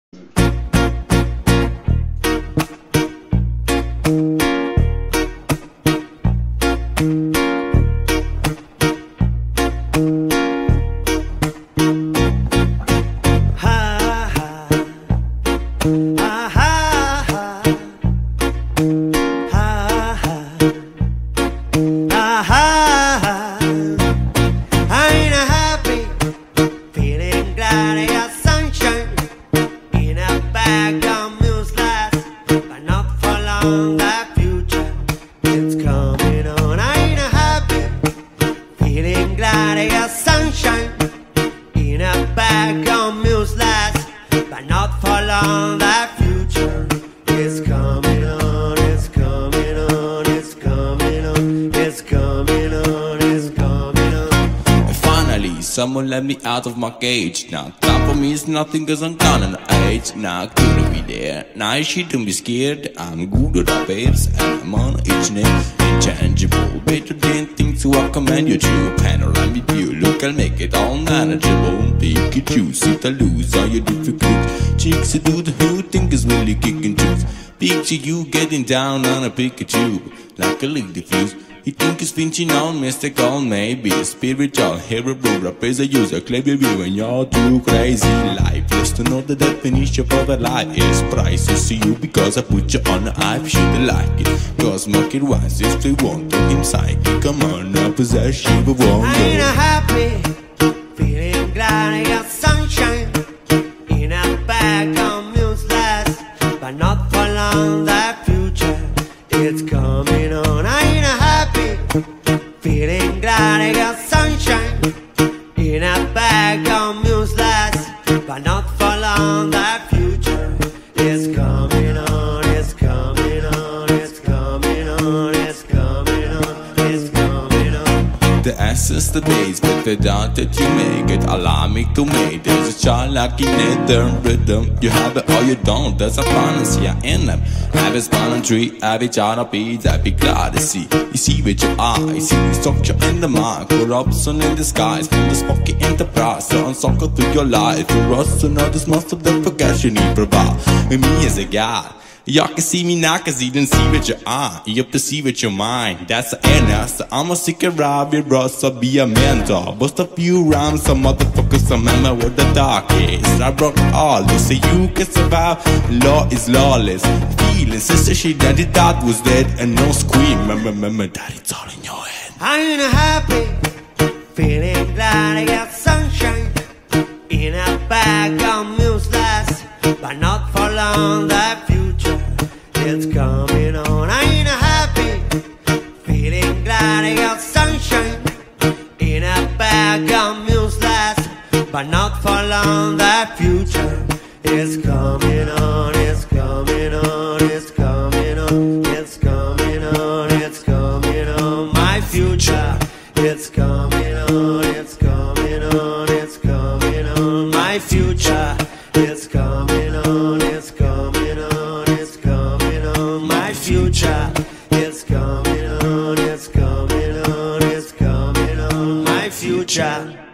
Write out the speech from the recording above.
That future, it's coming on. I ain't happy, feeling glad I got sunshine in a bag of mucilage, but not for long. That future is coming on. It's coming on. It's coming on. It's coming on. It's coming on. And finally, someone let me out of my cage. Now time for me is nothing, cause I'm gone in age. Now I couldn't be there. Now I shouldn't be scared. I'm good at babes and I'm on each name. Intangible, better than things, so I commend you to a panoramic view. Look, I'll make it all manageable. Pikachu, sit to lose all your difficult chicks to do the who think is really kicking juice. Picture you getting down on a Pikachu like a leak diffuse. You think it's pinching on mystical, maybe spiritual, hero, rap is a user, clever view, and you're too crazy. Lifeless to know the definition of a life is priceless to you because I put you on the hype. Should like it, cause market wise if they want to him psychic. Come on, I possess you, but won't I ain't happy, feeling glad I got sunshine in a bag of mucilage, but not for long. That future, it's coming on. I ain't happy, feeling glad I got sunshine in a bag of mucilage, but not for long. That future is coming on. It's coming on. It's coming on. It's coming on. It's coming on. The essence, the base, but the doubt that you make it. Allow me to make there's a child like in the rhythm. You have it or you don't, there's a balance here in them. Have a spinal tree, have it on a beat, I'd be glad to see. You see with your eyes, see the structure in the mind. Corruption in the skies, from the smoky enterprise. So unsockled through your life. For us to know this most of the progression you provide. With me as a guy. Y'all can see me now cause you didn't see with your eye. You have to see with your mind. That's the answer. I'm a sick around your bro, so be a mentor. Bust a few rhymes, some motherfuckers remember what the dark is. I brought all this so you can survive. Law is lawless. Feeling sister shit that it thought was dead. And no scream. Remember that it's all in your head. I ain't happy, feeling glad I got sunshine in a bag of mucilage, but not for long. That future, it's coming on. I ain't happy, feeling glad I got sunshine in a bag of mucilage, but not for long. That future is coming on. It's coming on. It's coming on. It's coming on. It's coming on. My future, it's coming on. It's coming on. It's coming on. My future, it's coming on. It's coming on. It's coming on. My future, it's coming on. It's coming on. It's coming on. My future.